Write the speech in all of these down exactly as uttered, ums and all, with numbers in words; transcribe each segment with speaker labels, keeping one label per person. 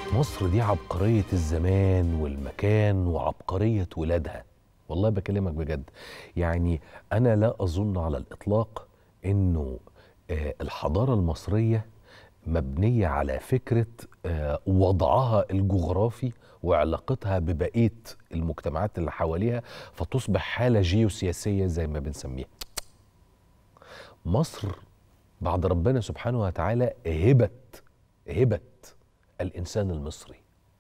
Speaker 1: مصر دي عبقرية الزمان والمكان وعبقرية ولادها. والله بكلمك بجد. يعني أنا لا أظن على الإطلاق إنه آه، الحضارة المصرية مبنية على فكرة آه، وضعها الجغرافي وعلاقتها ببقية المجتمعات اللي حواليها فتصبح حالة جيوسياسية زي ما بنسميها. مصر بعد ربنا سبحانه وتعالى هبت هبت الإنسان المصري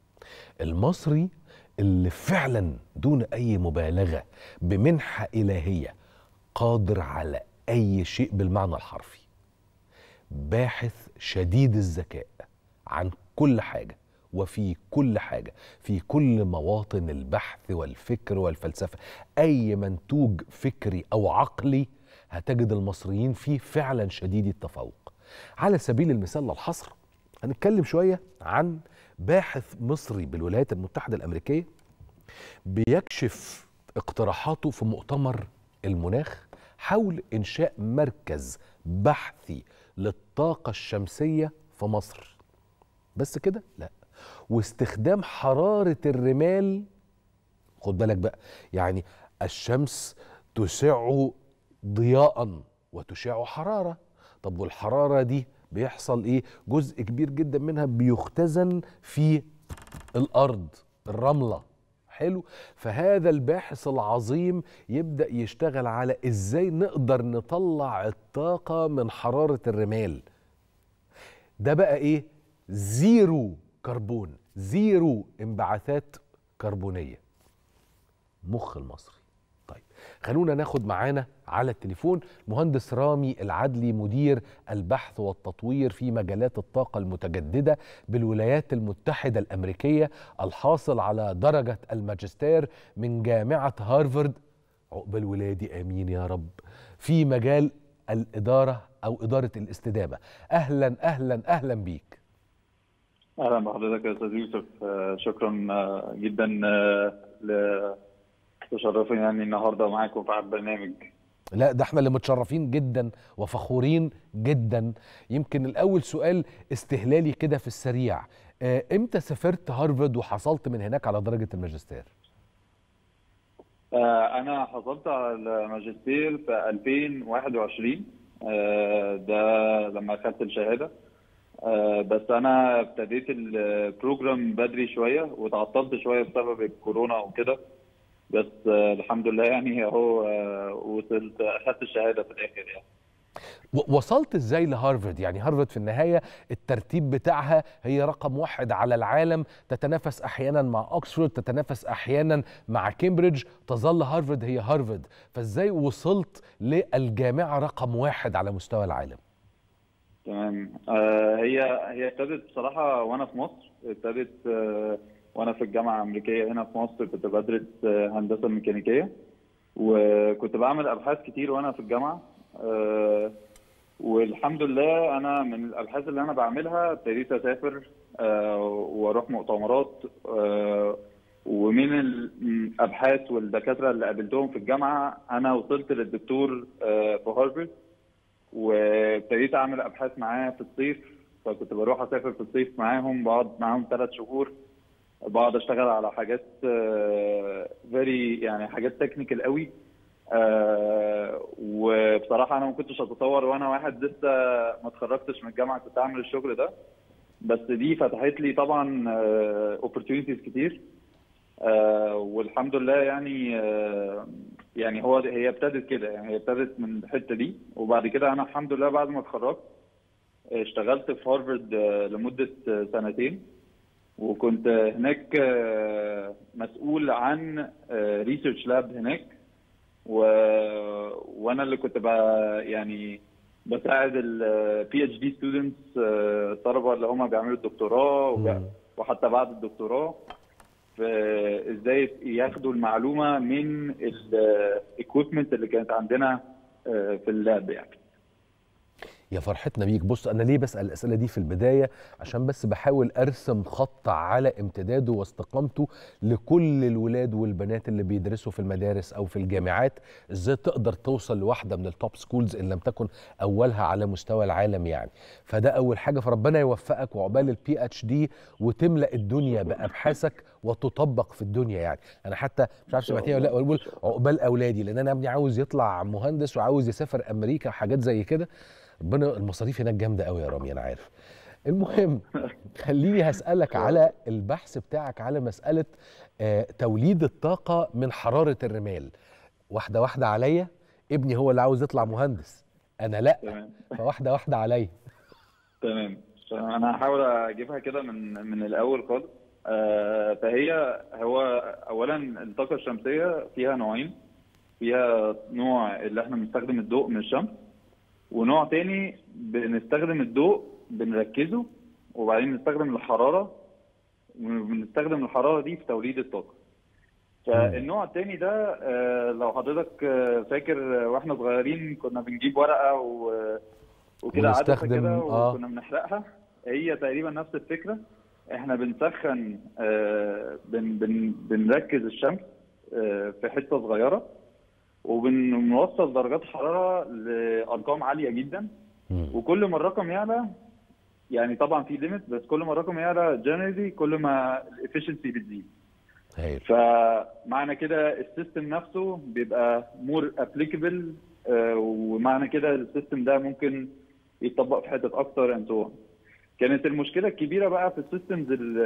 Speaker 1: المصري اللي فعلا دون أي مبالغة بمنحة إلهية قادر على أي شيء بالمعنى الحرفي، باحث شديد الذكاء عن كل حاجة وفي كل حاجة، في كل مواطن البحث والفكر والفلسفة. أي منتوج فكري أو عقلي هتجد المصريين فيه فعلا شديد التفوق. على سبيل المثال للحصر هنتكلم شوية عن باحث مصري بالولايات المتحدة الأمريكية بيكشف اقتراحاته في مؤتمر المناخ حول إنشاء مركز بحثي للطاقة الشمسية في مصر. بس كده؟ لا، واستخدام حرارة الرمال. خد بالك بقى، يعني الشمس تشع ضياء وتشع حرارة. طب والحرارة دي بيحصل ايه؟ جزء كبير جدا منها بيختزن في الأرض، الرملة. حلو. فهذا الباحث العظيم يبدأ يشتغل على ازاي نقدر نطلع الطاقة من حرارة الرمال. ده بقى ايه؟ زيرو كربون، زيرو انبعاثات كربونية. مخ المصري. طيب خلونا ناخد معانا على التليفون مهندس رامي العدلي، مدير البحث والتطوير في مجالات الطاقة المتجددة بالولايات المتحدة الأمريكية، الحاصل على درجة الماجستير من جامعة هارفارد، عقبال ولادي آمين يا رب، في مجال الإدارة أو إدارة الاستدامة. أهلا أهلا أهلا بيك.
Speaker 2: اهلا بحضرتك يا استاذ يوسف. آه، شكرا آه، جدا آه، ل- تشرفني يعني النهارده معاكم في البرنامج.
Speaker 1: لا ده احنا اللي متشرفين جدا وفخورين جدا. يمكن الأول سؤال استهلالي كده في السريع، اه امتى سافرت هارفارد وحصلت من هناك على درجة الماجستير؟
Speaker 2: آه، انا حصلت على الماجستير في ألفين وواحد وعشرين، آه، ده لما اخدت الشهاده. آه، بس انا ابتديت البروجرام بدري شويه وتعطلت شويه بسبب الكورونا وكده. بس آه، الحمد لله يعني اهو آه، وصلت اخدت الشهاده في الاخر يعني.
Speaker 1: و- وصلت ازاي لهارفارد؟ يعني هارفارد في النهاية الترتيب بتاعها هي رقم واحد على العالم، تتنافس احيانا مع اوكسفورد، تتنافس احيانا مع كامبريدج، تظل هارفارد هي هارفارد. فازاي وصلت للجامعة رقم واحد على مستوى العالم؟
Speaker 2: تمام. آه، هي هي ابتدت بصراحة وأنا في مصر، ابتدت آه، وأنا في الجامعة الأمريكية هنا في مصر. كنت بدرس آه، هندسة ميكانيكية، وكنت بعمل أبحاث كتير وأنا في الجامعة. آه، والحمد لله أنا من الأبحاث اللي أنا بعملها ابتديت أسافر آه، وأروح مؤتمرات. آه، ومن الأبحاث والدكاترة اللي قابلتهم في الجامعة أنا وصلت للدكتور آه، في هارفارد، وابتديت اعمل ابحاث معاه في الصيف. فكنت بروح اسافر في الصيف معاهم، بقعد معاهم ثلاث شهور، بقعد اشتغل على حاجات فيري يعني حاجات تكنيكال قوي. آه، وبصراحه انا ما كنتش اتصور وانا واحد لسه ما اتخرجتش من الجامعه كنت اعمل الشغل ده. بس دي فتحت لي طبعا اوبورتيونيتيز كتير. آه، والحمد لله يعني آه، يعني هو هي ابتدت كده، يعني هي ابتدت من الحته دي. وبعد كده انا الحمد لله بعد ما اتخرجت اشتغلت في هارفارد آه، لمده آه، سنتين، وكنت هناك آه، مسؤول عن ريسيرش لاب هناك. و... وانا اللي كنت بقى يعني بساعد البي اتش دي ستودنتس، الطلبه اللي هم بيعملوا الدكتوراه وب...
Speaker 1: مم.
Speaker 2: وحتى بعد الدكتوراه، ازاي ياخدوا المعلومه من الايكويبمنت اللي كانت عندنا في اللاب يعني.
Speaker 1: يا فرحتنا بيك. بص انا ليه بسأل الاسئله دي في البدايه؟ عشان بس بحاول ارسم خط على امتداده واستقامته لكل الولاد والبنات اللي بيدرسوا في المدارس او في الجامعات، ازاي تقدر توصل لواحده من التوب سكولز ان لم تكن اولها على مستوى العالم يعني. فده اول حاجه، فربنا يوفقك وعقبال البي اتش دي وتملا الدنيا
Speaker 2: شكرا.
Speaker 1: بابحاثك وتطبق في الدنيا يعني. انا حتى مش
Speaker 2: ان
Speaker 1: عارف
Speaker 2: شاء
Speaker 1: سمعتني ولا لا،
Speaker 2: الله، ان
Speaker 1: بقول
Speaker 2: شاء الله.
Speaker 1: عقبال اولادي، لان انا ابني عاوز يطلع مهندس وعاوز يسافر امريكا وحاجات زي كده. ربنا المصاريف هناك جامده قوي يا رامي انا عارف.
Speaker 2: اه.
Speaker 1: المهم، خليني
Speaker 2: ان
Speaker 1: هسألك
Speaker 2: شاء الله.
Speaker 1: على البحث بتاعك على مسألة آه، توليد الطاقة من حرارة الرمال. واحدة واحدة عليا، ابني هو اللي عاوز يطلع مهندس، أنا لأ،
Speaker 2: تمام.
Speaker 1: فواحدة واحدة عليا.
Speaker 2: تمام. انا هحاول اجيبها كده من من الاول خالص. آه، فهي هو اولا الطاقه الشمسيه فيها نوعين. فيها نوع اللي احنا بنستخدم الضوء من الشمس، ونوع تاني بنستخدم الضوء بنركزه وبعدين بنستخدم الحراره، وبنستخدم الحراره دي في توليد الطاقه.
Speaker 1: مم.
Speaker 2: فالنوع التاني ده آه، لو حضرتك آه، فاكر، آه، واحنا صغيرين كنا بنجيب ورقه و- وكده عدسه كده
Speaker 1: ونستخدم اه
Speaker 2: وكنا بنحرقها. هي تقريبا نفس الفكره. احنا بنسخن، آه، بن بن بنركز الشمس آه، في حته صغيره، وبنوصل درجات حراره لارقام عاليه جدا.
Speaker 1: مم.
Speaker 2: وكل ما الرقم يعلى، يعني طبعا في ليميت، بس كل ما الرقم يعلى جنرالي كل ما الافشنسي بتزيد.
Speaker 1: هايل.
Speaker 2: فمعنى كده السيستم نفسه بيبقى مور ابليكابل، ومعنى كده السيستم ده ممكن يتطبق في حتت اكتر اند سو. كانت المشكله الكبيره بقى في السيستمز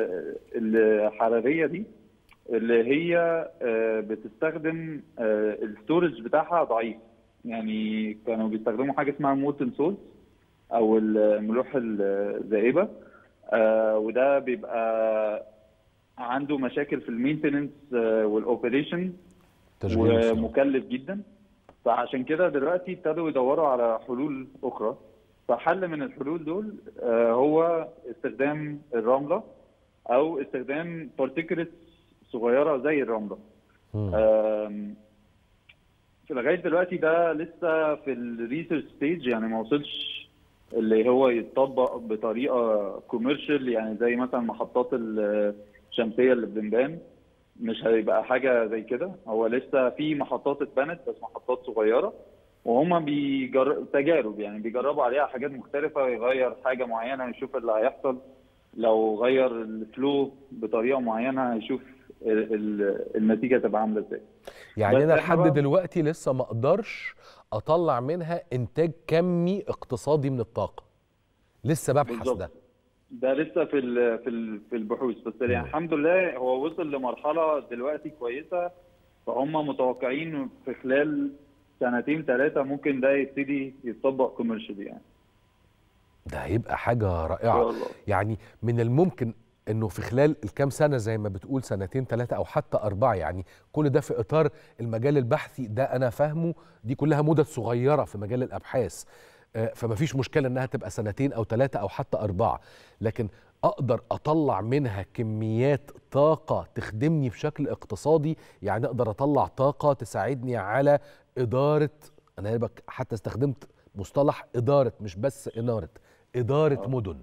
Speaker 2: الحراريه دي، اللي هي آه، بتستخدم الستورج بتاعها ضعيف. يعني كانوا بيستخدموا حاجه اسمها مولتن سولز او الملوحه الذائبه. آه، وده بيبقى عنده مشاكل في المينتننس والاوبريشن،
Speaker 1: تشغيل وصيانة.
Speaker 2: ومكلف جدا. فعشان كده دلوقتي ابتدوا يدوروا على حلول اخرى. فحل من الحلول دول آه، هو استخدام الرمله، او استخدام بارتيكلز صغيره زي الرمله.
Speaker 1: مم.
Speaker 2: آم، في لغايه دلوقتي ده لسه في الريسيرش ستيج، يعني ما وصلش اللي هو يتطبق بطريقه كوميرشال، يعني زي مثلا محطات الشمسيه اللي بتنبان. مش هيبقى حاجه زي كده. هو لسه في محطات اتبنت بس محطات صغيره، وهم بيجر... تجارب، يعني بيجربوا عليها حاجات مختلفه، يغير حاجه معينه يشوف اللي هيحصل. لو غير الفلو بطريقه معينه هيشوف ال... ال... النتيجه تبقى عامله ازاي.
Speaker 1: يعني
Speaker 2: بس
Speaker 1: أنا
Speaker 2: احنا
Speaker 1: لحد
Speaker 2: بقى
Speaker 1: دلوقتي لسه ما أقدرش أطلع منها إنتاج كمي اقتصادي من الطاقة، لسه ببحث
Speaker 2: بالظبط.
Speaker 1: ده.
Speaker 2: ده لسه في ال... في ال... في البحوث، بس يعني
Speaker 1: مم.
Speaker 2: الحمد لله هو وصل لمرحله دلوقتي كويسه. فهم متوقعين في خلال سنتين ثلاثه ممكن ده يبتدي يتطبق كوميرشال يعني.
Speaker 1: ده هيبقى حاجة
Speaker 2: ان
Speaker 1: رائعة.
Speaker 2: شاء الله.
Speaker 1: يعني من الممكن انه في خلال الكام سنة زي ما بتقول سنتين ثلاثة او حتى اربعة، يعني كل ده في اطار المجال البحثي ده انا فاهمه، دي كلها مدد صغيرة في مجال الابحاث. آه، فما فيش مشكلة انها تبقى سنتين او ثلاثة او حتى اربعة، لكن اقدر اطلع منها كميات طاقة تخدمني بشكل اقتصادي. يعني اقدر اطلع طاقة تساعدني على ادارة، انا بك- حتى استخدمت مصطلح ادارة مش بس انارة، إدارة
Speaker 2: اه.
Speaker 1: مدن.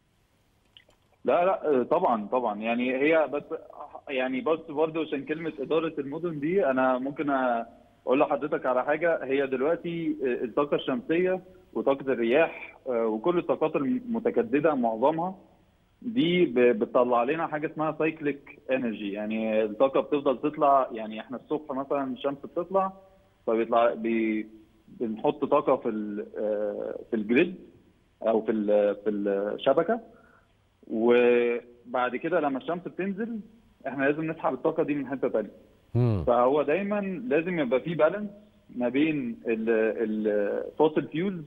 Speaker 2: لا لا، طبعا طبعا، يعني هي بس، يعني بس برضه عشان كلمه اداره المدن دي، انا ممكن اقول لحضرتك على حاجه. هي دلوقتي الطاقه الشمسيه وطاقه الرياح وكل الطاقات المتجدده معظمها دي ب- بتطلع لنا حاجه اسمها سايكليك انرجي. يعني الطاقه بتفضل تطلع، يعني احنا الصبح مثلا الشمس بتطلع، فبيطلع بي بنحط طاقه في ال- في الجريد او في ال- في الشبكه. وبعد كده لما الشمس بتنزل احنا لازم نسحب الطاقه دي من حته ثانيه.
Speaker 1: مم.
Speaker 2: فهو دايما لازم يبقى في بالانس ما بين الفوسل فيولز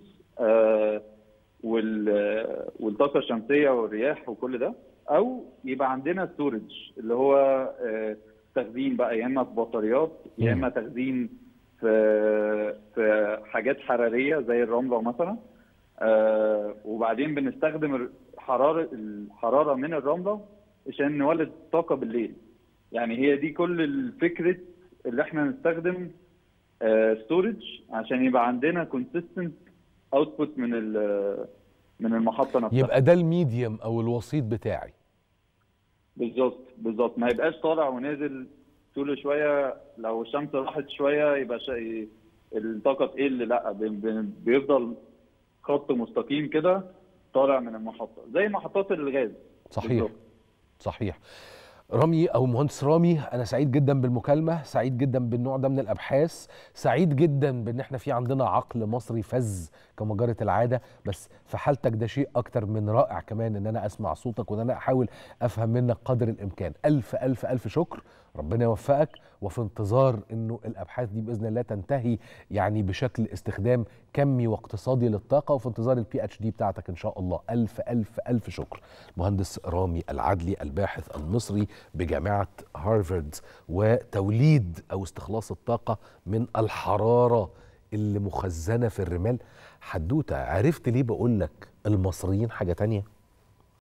Speaker 2: والطاقه الشمسيه والرياح وكل ده، او يبقى عندنا ستورج اللي هو آه، تخزين بقى، يا اما في بطاريات يا
Speaker 1: مم.
Speaker 2: اما تخزين في في حاجات حراريه زي الرمله مثلا. آه، وبعدين بنستخدم حراره الحراره من الرمله عشان نولد طاقه بالليل. يعني هي دي كل الفكره، اللي احنا نستخدم ستورج عشان يبقى عندنا كونسيستنت اوتبوت من من المحطه نفسها.
Speaker 1: يبقى ده الميديم او الوسيط بتاعي.
Speaker 2: بالظبط بالظبط، ما يبقاش طالع ونازل كل شويه، لو الشمس راحت شويه يبقى شيء الطاقه تقل، لا بيفضل خط مستقيم كده طالع من المحطه زي محطات الغاز.
Speaker 1: صحيح
Speaker 2: بالزبط.
Speaker 1: صحيح. رامي او مهندس رامي، انا سعيد جدا بالمكالمه، سعيد جدا بالنوع ده من الابحاث، سعيد جدا بان احنا في عندنا عقل مصري فذ كما جرت العاده، بس في حالتك ده شيء اكتر من رائع كمان ان انا اسمع صوتك وان انا احاول افهم منك قدر الامكان. الف الف الف شكر، ربنا يوفقك، وفي انتظار انه الابحاث دي باذن الله تنتهي يعني بشكل استخدام كمي واقتصادي للطاقه، وفي انتظار البي اتش دي بتاعتك ان شاء الله. الف الف الف شكر. مهندس رامي العدلي الباحث المصري بجامعه هارفارد، وتوليد او استخلاص الطاقه من الحراره اللي مخزنه في الرمال. حدوته، عرفت ليه بقول لك المصريين حاجه تانية؟